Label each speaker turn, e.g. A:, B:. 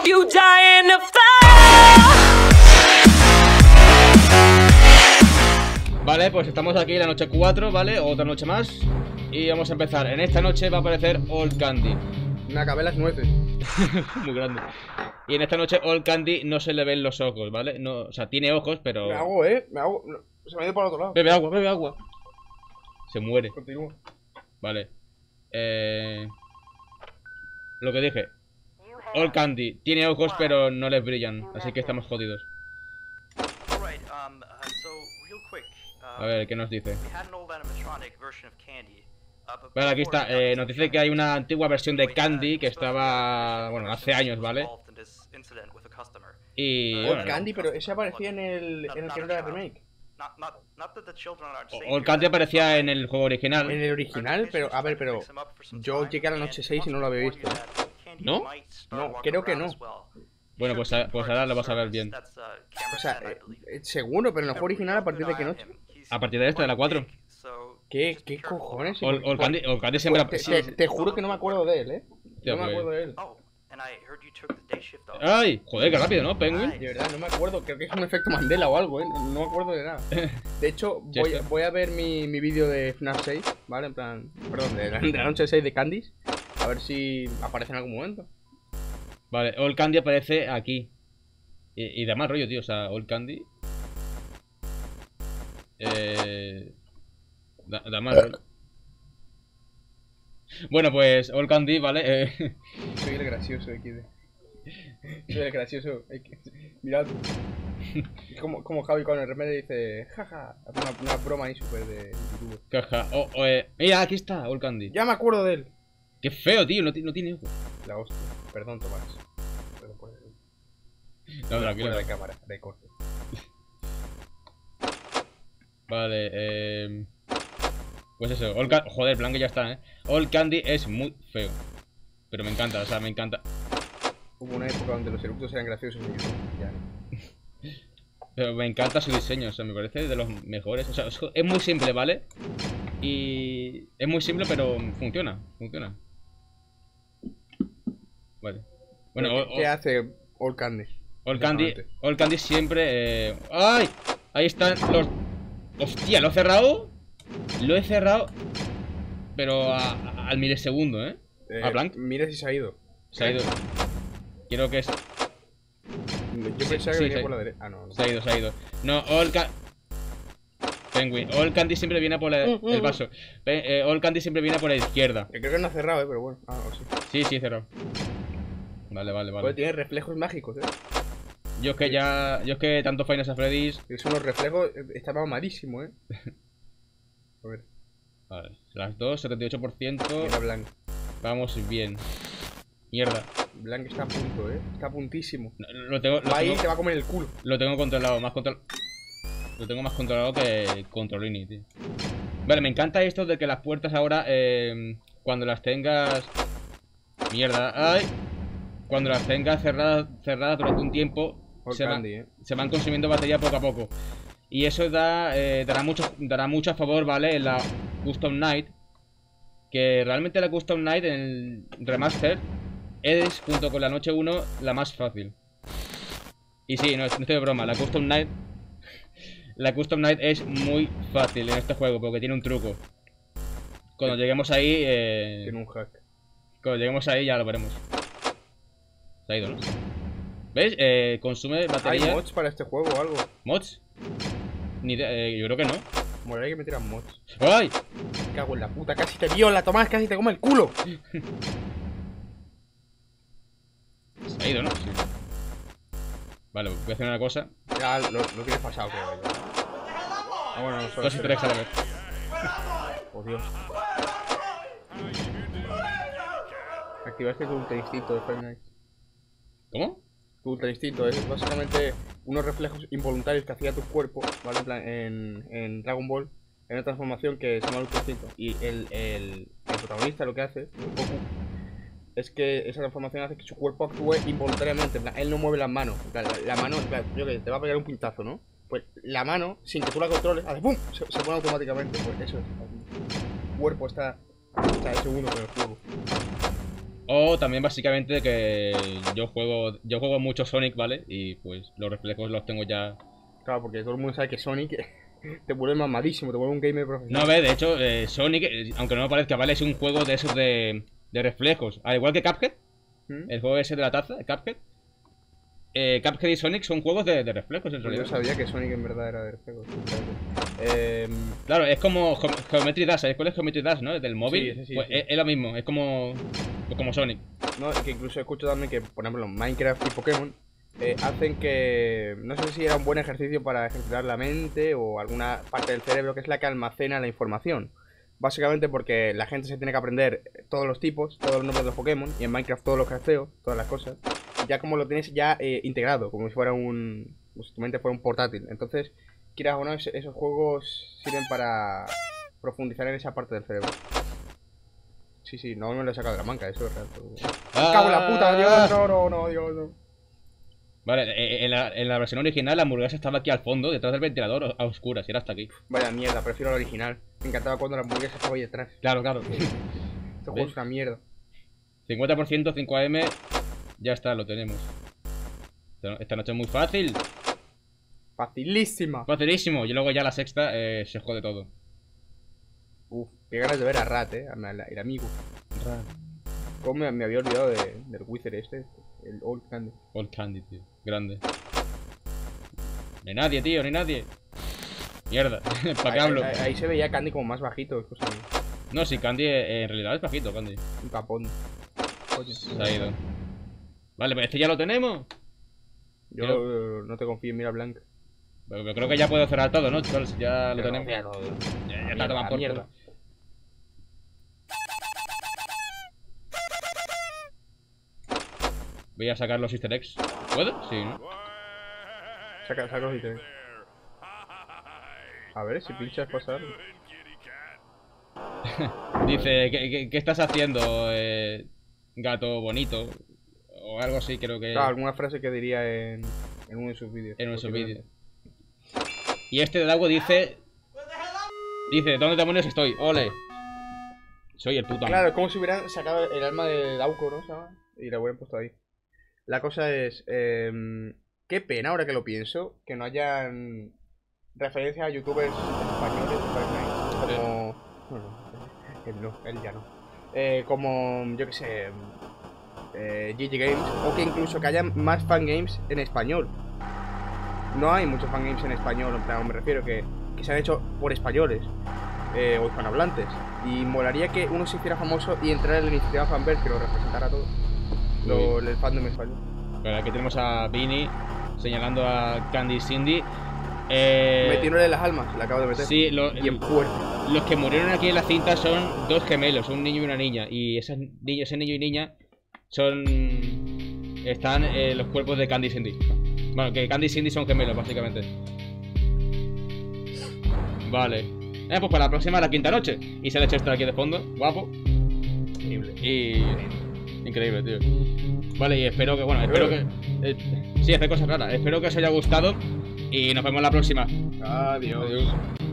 A: hope you die in a fire.
B: Vale, pues estamos aquí la noche 4, ¿vale? Otra noche más. Y vamos a empezar. En esta noche va a aparecer Old Candy.
C: Me acabé las nueces.
B: Muy grande. Y en esta noche Old Candy no se le ven los ojos, ¿vale? No, o sea, tiene ojos, pero...
C: Me hago, me hago. No, se me ha ido para el otro lado.
B: Bebe agua, bebe agua. Se muere.
C: Continúa.
B: Vale. Lo que dije. Old Candy tiene ojos, pero no les brillan. Así que estamos jodidos. A ver, ¿qué nos dice? Vale, aquí está. Nos dice que hay una antigua versión de Candy que estaba... Bueno, hace años, ¿vale? Y...
C: Old
B: Bueno,
C: Candy, pero ese aparecía en el que no era remake.
B: Old Candy aparecía en el juego original.
C: En el original, pero a ver, pero yo llegué a la noche 6 y no lo había visto.
B: ¿No?
C: No, creo que no.
B: Bueno, pues ahora lo vas a ver bien.
C: O sea, seguro, pero en el juego original a partir de qué noche.
B: A partir de esta, de la 4.
C: ¿Qué cojones?
B: Old Candy siempre...
C: Te juro que no me acuerdo de él,
B: Ya,
C: No me
B: pues.
C: acuerdo de él.
B: ¡Ay! Joder, qué rápido, ¿no, Penguin?
C: De verdad, no me acuerdo. Creo que es un efecto Mandela o algo, No me acuerdo de nada. De hecho, voy a ver mi vídeo de FNAF 6, ¿vale? En plan, perdón, de la noche 6 de Candice. A ver si aparece en algún momento.
B: Vale, Old Candy aparece aquí. Y da mal rollo, tío. O sea, Old Candy... Da mal rollo. Bueno, pues Old Candy, ¿vale?
C: Soy el gracioso, XD. Soy el gracioso. Mirad. Es como Javi con el remate dice, jaja. Hace una broma ahí súper de YouTube.
B: Caja. Mira, aquí está Old Candy.
C: Ya me acuerdo de él.
B: Qué feo, tío. No tiene ojos.
C: La hostia. Perdón, Tomás. Perdón por eso.
B: No, tranquilo.
C: Fuera de cámara, de corte.
B: Vale, pues eso, joder, plan que ya está, Old Candy es muy feo. Pero me encanta, o sea, me encanta.
C: Hubo una época donde los eructos eran graciosos en YouTube. Ya no.
B: Pero me encanta su diseño, o sea, me parece de los mejores. O sea, es muy simple, ¿vale? Y... es muy simple, pero funciona. Vale. Bueno,
C: ¿Qué hace Old Candy?
B: Old Candy siempre... ¡Ay! Ahí están los... ¡Hostia! ¿Lo he cerrado? Lo he cerrado. Pero al milisegundo, ¿A Blanc?
C: Mira si se ha ido.
B: Se ha ido. Quiero que es...
C: Yo pensaba que venía por la derecha. Ah, no.
B: Se ha ido. No, Penguin. Old Candy siempre viene por el vaso. Old Candy siempre viene por la izquierda.
C: Yo creo que no ha cerrado, pero bueno. Ah, sí.
B: Sí, cerrado. Vale.
C: Pues tiene reflejos mágicos,
B: Yo es que tanto Final Fantasy Freddy's.
C: Son los reflejos. Estaba malísimo, A ver.
B: Vale, las dos, 78%.
C: Mira Blanc.
B: Vamos bien. Mierda.
C: Blanc está a punto, Está a puntísimo.
B: Lo tengo,
C: te va a comer el culo.
B: Lo tengo controlado, lo tengo más controlado que Controlini, tío. Vale, me encanta esto de que las puertas ahora, cuando las tengas... Mierda, ¡ay! Cuando las tengas cerradas durante un tiempo, se van consumiendo batería poco a poco. Y eso dará mucho a favor, ¿vale? En la Custom Night. Que realmente la Custom Night en el remaster es, junto con la noche 1, la más fácil. Y sí, no estoy de broma, la Custom Night es muy fácil en este juego, porque tiene un truco. Cuando lleguemos ahí...
C: Tiene un hack.
B: Cuando lleguemos ahí ya lo veremos. Se ha ido, ¿no? ¿Ves? Consume batería.
C: ¿Hay mods para este juego o algo?
B: ¿Mods? Yo creo que no.
C: Molaría que metieran mods.
B: ¡Ay!
C: Me cago en la puta, casi te viola, Tomás, casi te come el culo.
B: Se ha ido, ¿no? Sí. Vale, voy a hacer una cosa.
C: Ya lo tienes pasado, creo. Ah, bueno, no, solo
B: 2 y 3 a la vez.
C: Oh, Dios. Activaste tu ultra instinto de Five Nights.
B: ¿Cómo?
C: Tu ultra instinto es básicamente unos reflejos involuntarios que hacía tu cuerpo, ¿vale? En plan, en Dragon Ball, en una transformación que se llama ultra instinto. Y el protagonista lo que hace, Goku, es que esa transformación hace que su cuerpo actúe involuntariamente. En plan, él no mueve las manos. En plan, la mano, en plan, yo que te va a pegar un pintazo, ¿no? Pues la mano, sin que tú la controles, hace ¡pum! Se pone automáticamente. Pues eso es. El cuerpo está hecho uno con el juego.
B: O también básicamente que yo juego mucho Sonic, ¿vale? Y pues los reflejos los tengo ya.
C: Claro, porque todo el mundo sabe que Sonic te vuelve mamadísimo, te vuelve un gamer profesional.
B: No, ve, de hecho, Sonic, aunque no me parezca, ¿vale? Es un juego de esos de reflejos. Al igual que Cuphead, el juego ese de la taza, Cuphead. Cuphead y Sonic son juegos de reflejos en
C: Yo
B: realidad.
C: no sabía que Sonic en verdad era de reflejos.
B: Claro, es como Geometry Dash, ¿sabes cuál es Geometry Dash, no? Del móvil.
C: Sí, ese sí,
B: Pues
C: sí.
B: Es lo mismo, es como Sonic.
C: No, que incluso escucho también que, por ejemplo, Minecraft y Pokémon hacen que, no sé si era un buen ejercicio para ejercitar la mente o alguna parte del cerebro que es la que almacena la información. Básicamente porque la gente se tiene que aprender todos los tipos, todos los nombres de los Pokémon, y en Minecraft todos los crafteos, todas las cosas, ya como lo tienes ya integrado, como si fuera como si tu mente fuera un portátil. Entonces, quieras o no, esos juegos sirven para profundizar en esa parte del cerebro. Sí, sí, no me lo he sacado de la manga, eso es real. ¡Cago en la puta! Dios, no, Dios, no.
B: Vale, en la versión original la hamburguesa estaba aquí al fondo, detrás del ventilador, a oscuras, y era hasta aquí.
C: Vaya mierda, prefiero la original. Me encantaba cuando la hamburguesa estaba ahí detrás.
B: Claro, claro.
C: Este juego es una mierda.
B: 50% 5 AM, ya está, lo tenemos. Esta noche es muy fácil.
C: Facilísima.
B: Facilísimo. Y luego ya la sexta se jode todo.
C: Uf, qué ganas de ver a Rat, el amigo. ¿Cómo me había olvidado del Wither este? El Old Candy.
B: Old Candy, tío. Grande. No hay nadie, tío, no hay nadie. Mierda, ¿para qué hablo?
C: Ahí se veía Candy como más bajito. Es cosa mía.
B: No, sí, Candy en realidad es bajito, Candy.
C: Un capón. Oye,
B: Se ha ido. Vale, pues este ya lo tenemos.
C: yo no te confío en Mira Blanc.
B: Pero creo que ya puedo cerrar todo, ¿no? Chicos, si ya lo
C: Pero
B: tenemos.
C: mierda,
B: Ya está tomado por
C: mierda.
B: culo. Voy a sacar los easter eggs. ¿Puedo? Sí, ¿no?
C: Saca los ítems. A ver, si pinchas pasar.
B: Dice, ¿qué estás haciendo, gato bonito? O algo así, creo que...
C: Claro, alguna frase que diría en uno de sus vídeos.
B: En nuestro vídeo. Y este de Dago dice... Dice, ¿dónde demonios estoy? ¡Ole! Soy el puto amo.
C: Claro, es como si hubieran sacado el alma de Dauco, ¿no? ¿Se llama? Y la hubieran puesto ahí. La cosa es... qué pena, ahora que lo pienso, que no hayan referencias a youtubers españoles de Fortnite. Como... Bueno, él ya no. Como, yo que sé... GG Games. O que incluso que haya más fangames en español. No hay muchos fangames en español, en plan, me refiero que se han hecho por españoles o hispanohablantes. Y molaría que uno se hiciera famoso y entrara en la iniciativa Fanverse, que lo representara todo. El fandom español.
B: Bueno, aquí tenemos a Vini señalando a Candy Cindy.
C: Metiéndole las almas, la acabo de meter.
B: Sí,
C: Bien fuerte.
B: los que murieron aquí en la cinta son dos gemelos, un niño y una niña. Y ese niño y niña están en los cuerpos de Candy Cindy. Bueno, que Candy y Cindy son gemelos, básicamente. Vale. Pues para la próxima, la quinta noche. Y se le echa esto aquí de fondo, guapo.
C: Increíble.
B: Y... increíble, tío. Vale, y espero que, bueno, espero que... sí, hace cosas raras. Espero que os haya gustado. Y nos vemos la próxima.
C: Adiós.
B: Adiós.